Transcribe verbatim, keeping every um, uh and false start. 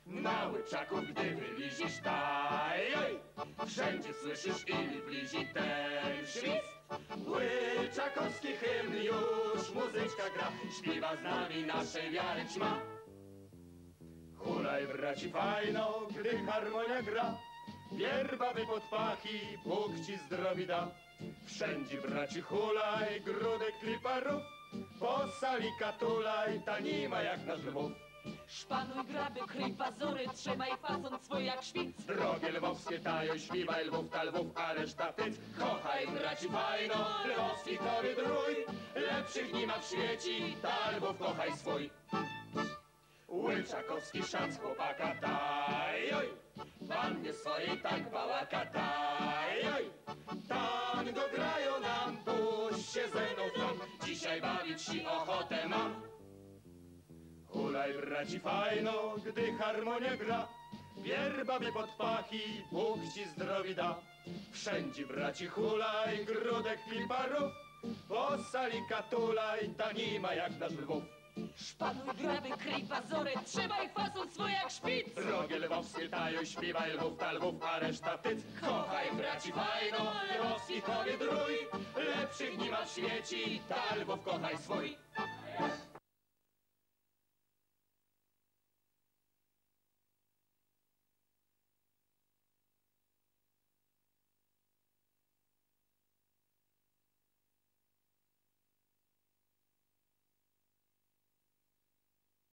Na łyczaków, gdy wylizisz taj, wszędzie słyszysz i blizi ten świst. Łyczakowski hymn już muzyczka gra, śpiewa z nami naszej wiary ćma. Hulaj braci fajno, gdy harmonia gra, wierbawy pod pachy, Bóg ci zdrowi da. Wszędzie braci hulaj, grudek kliparów, po sali katulaj, ta nie ma jak nasz Lwów. Szpanuj graby, kryj pazury, trzymaj fason swój jak świc. Drogie lwowskie tajo, śpiewaj Lwów, ta Lwów, a reszta tyc. Kochaj braci fajno, lwowski to wydrój, lepszych nie ma w świeci, ta Lwów kochaj swój. Łyczakowski szac chłopaka tajoj, pannie swojej tak bałaka tajoj. Tango grają nam, puść się ze mną w dom, dzisiaj bawić się ochotę mam. Hulaj braci fajno, gdy harmonia gra, wierbawy pod pachy, Bóg ci zdrowi da. Wszędzie braci hulaj, grudek kliparów, po sali katulaj, ta nie ma jak nasz Lwów. Szpanuj graby, kryj pazury, trzymaj fason swój jak szpic. Drogie lwowskie tajo, śpiewaj Lwów, ta Lwów, a reszta tyc. Kochaj braci fajno, lwowski to wydrój, lepszych nie ma w świeci, ta Lwów kochaj swój.